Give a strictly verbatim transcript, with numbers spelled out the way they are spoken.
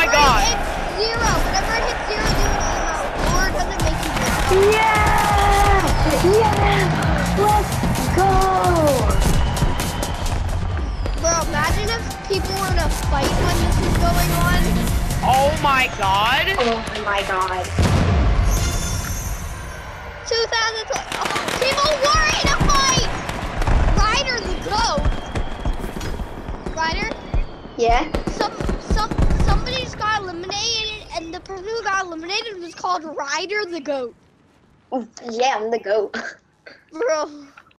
god. It hits zero. Whenever it hits zero, do an emote. Or does it make you do? Yeah! Yeah! Let's go! Bro, imagine if people were in a fight when this was going on. Oh my god. Oh my god. two thousand twenty. Oh, people were in a fight! Ryder the goat. Ryder? Yeah? Some, some, somebody just got eliminated, and the person who got eliminated was called Ryder the goat. Yeah, I'm the goat. Bro.